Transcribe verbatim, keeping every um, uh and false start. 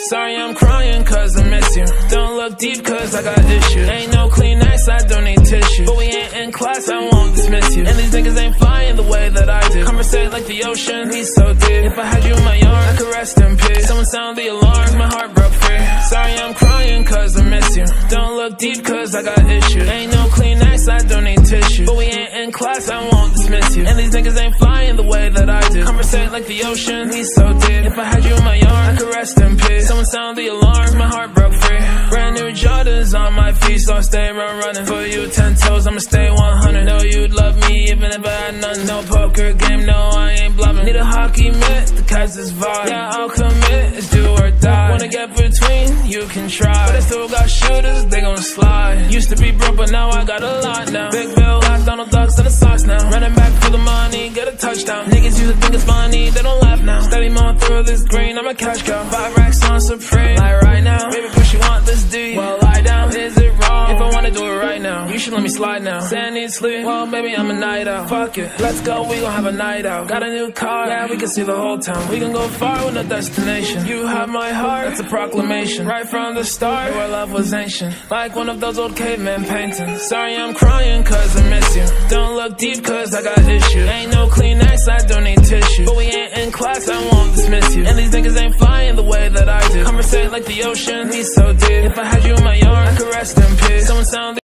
Sorry I'm crying cause I miss you. Don't look deep cause I got issues. Ain't no Kleenex, I don't need tissue. But we ain't in class, I won't dismiss you. And these niggas ain't flying the way that I do. Conversate like the ocean, he's so deep. If I had you in my arms, I could rest in peace. Someone sound the alarms, my heart broke free. Sorry I'm crying cause I miss you. Don't look deep cause I got issues. Ain't no Kleenex, I don't need tissue. But we ain't in class, I won't dismiss you. And these niggas ain't flying the way that I do. Conversate like the ocean, he's so deep. If I had you in my arms, I could rest in peace. Someone sound the alarms, my heart broke free. Brand new Jordans on my feet, so I stay run running. For you ten toes, I'ma stay one hundred. Know you'd love me even if I had none. No poker game, no I ain't bluffing. Need a hockey mitt to catch this vibe. Yeah, I'll commit, it's do or die. Wanna get between, you can try. But I still got shooters, they gon' slide. Used to be broke, but now I got a lot now. Big bill, black Donald Ducks to the socks now. Running back for the money, get a touchdown. Niggas used to think it's funny, they don't laugh now. Steady mowing through this green, I'm a cash cow. Five racks on Supreme, like right now. Baby, push you want this D, well lie down. Is it wrong? If I wanna do it right now, you should let me slide now. Say I need sleep, well baby I'm a night out. Fuck it, let's go, we gon' have a night out. Got a new car, yeah we can see the whole town. We can go far with no destination. You have my heart, that's a proclamation. Right from the start, where love was ancient. Like one of those old caveman paintings. Sorry I'm crying cause I miss you. Don't look deep cause I got issues. Ain't no Kleenex, I don't need tissue. But we ain't in class, I won't dismiss you. And these niggas ain't flying the way that I do. Conversate like the ocean, he's so deep. If I had you in my arms, I could rest in peace. Someone sound